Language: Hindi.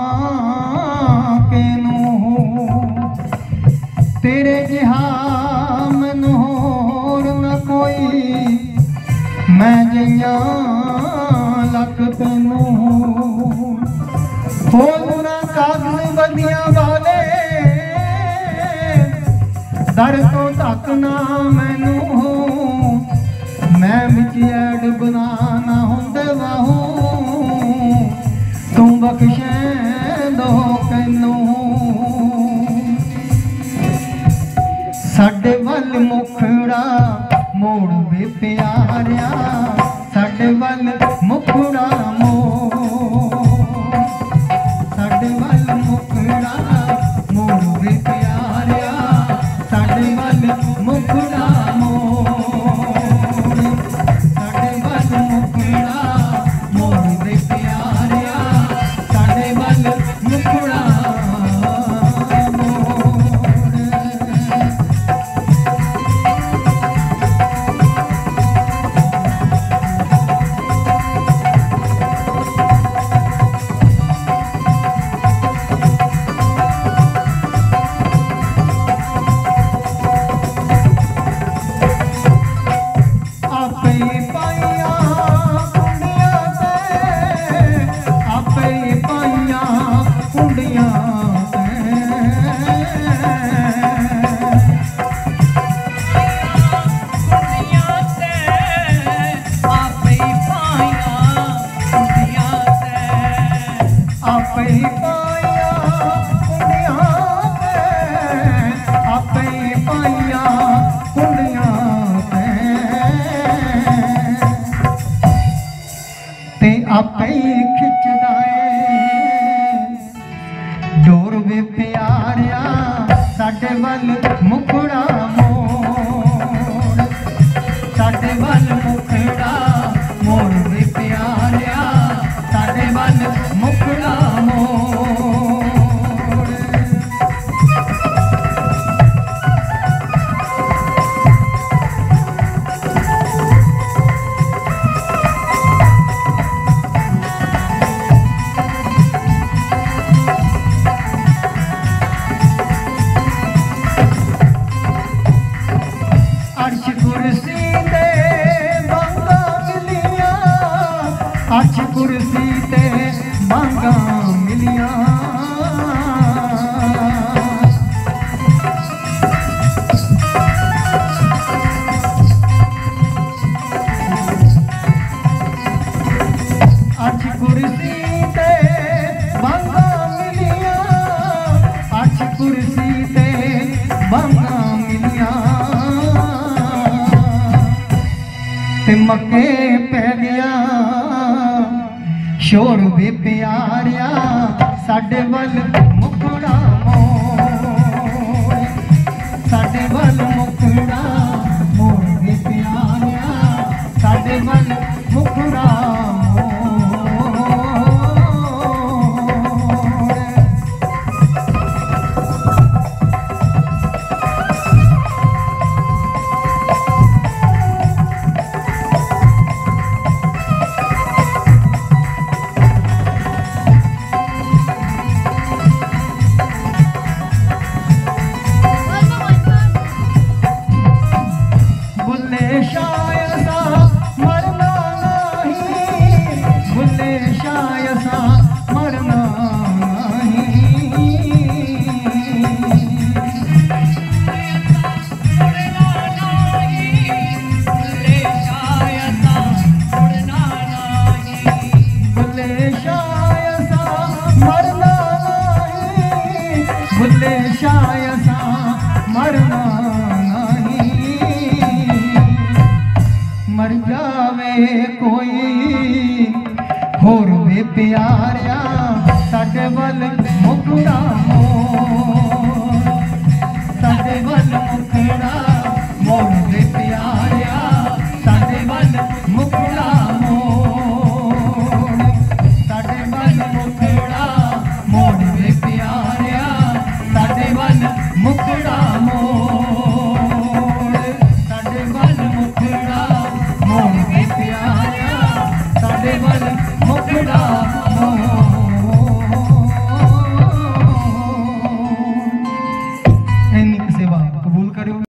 केनू तेरे जिहा मैनू होर न कोई मैं जिया लख तेनू होलना कागज बदियां वाले दर तो धकना मैनू मैं विच ऐड बनाना हुंदे वाहू तू बख्शैंदो कैनू साडे वल मुखड़ा मोड़ वे प्यारिया साडे वल मुखड़ा मोड़ साडे वल मुखड़ा मोड़ वे प्यारिया साडे वल मुखड़ा मोड़ साडे वल मुखड़ा मोड़ वे प्यारिया साडे वल मुखड़ा आपे खिचदा डोर वे प्यारिया साडे वल मुखड़ा मोड़ साडे वल मुखड़ा मोड़ वे प्यारिया साडे वल मुखड़ा मोड़ अच कुर्सी ते बांगा मिलिया अच कुर्सी ते बांगा मिलिया अच कुर्सी ते बांगा मिलिया ते मक्के पै गया शोर वे प्यारिया साडे वल मुखड़ा मोड़ साडे वल मुखड़ा मोड़ वे प्यारिया साडे वल मुखड़ा मर जावे कोई होर वे प्यारिया साडे वल मुखड़ा मोड़ साडे वल मुखड़ा मोड़ वे प्यारिया साडे वल मुखड़ा मोड़ साडे वल मुखड़ा मोड़ वे प्यारिया साडे वल मुखड़ा मोड़ साडे वल मुखड़ा मोड़ वे प्यारिया साडे वल मुखड़ा मोड़ एनी सेवा कबूल करो।